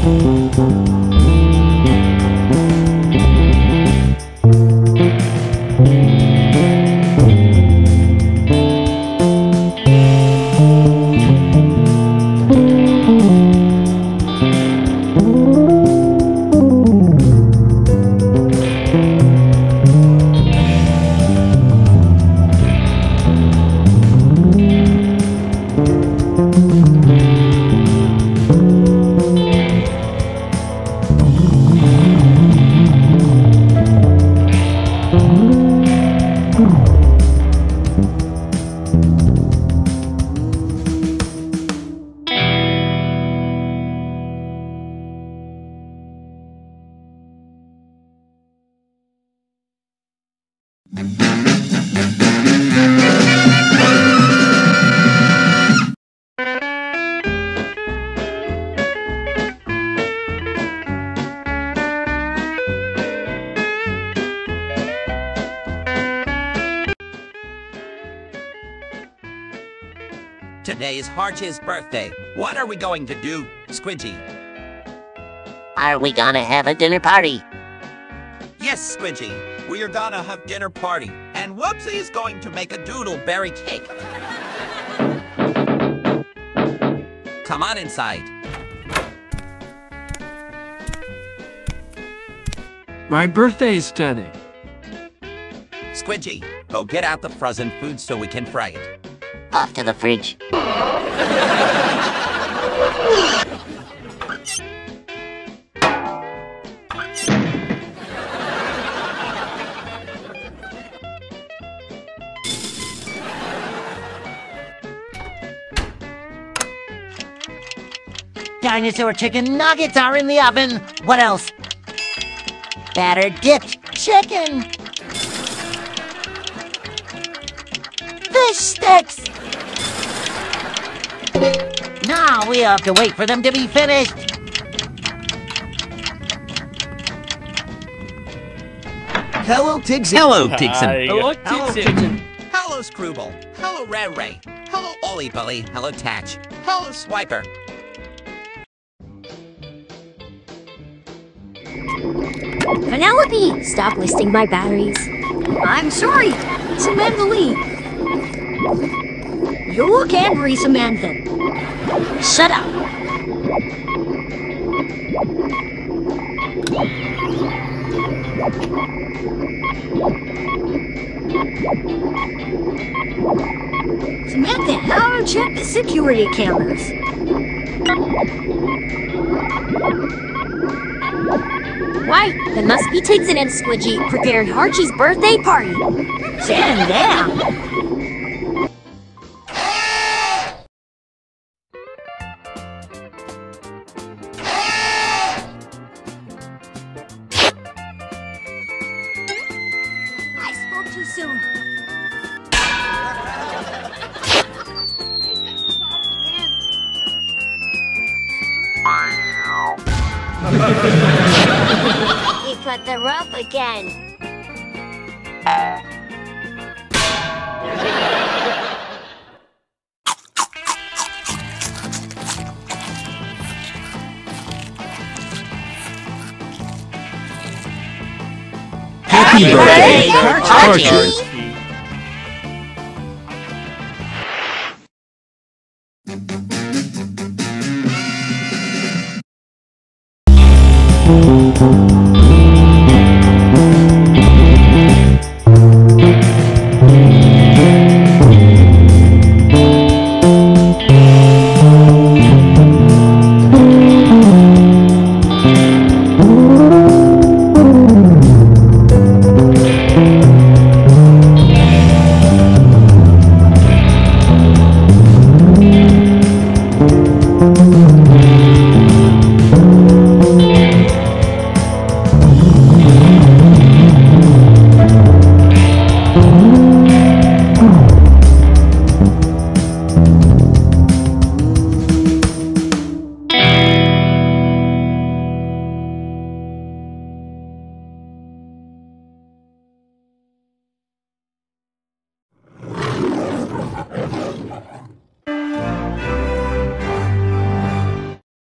Today is Archie's birthday. What are we going to do, Squidgy? Are we gonna have a dinner party? Yes, Squidgy. We are gonna have dinner party. And Whoopsie is going to make a doodleberry cake. Come on inside. My birthday is today. Squidgy, go get out the frozen food so we can fry it. Off to the fridge. Dinosaur chicken nuggets are in the oven. What else? Batter dipped chicken. Fish sticks. Now we have to wait for them to be finished. Hello, Tigson. Hello, Tigson. Hello, Hello, Tigson. Hello, Screwball. Hello, Ray Ray. Hello, Ollie Bully. Hello, Tatch. Hello, Swiper. Penelope, stop wasting my batteries. I'm sorry, Samantha Lee. You look angry, Samantha. Shut up. Samantha, how to check the security cameras? Why, there must be Tigson and Squidgy preparing Archie's birthday party. Stand down. I spoke too soon. He cut the rope again. Happy birthday, Archie! Archie!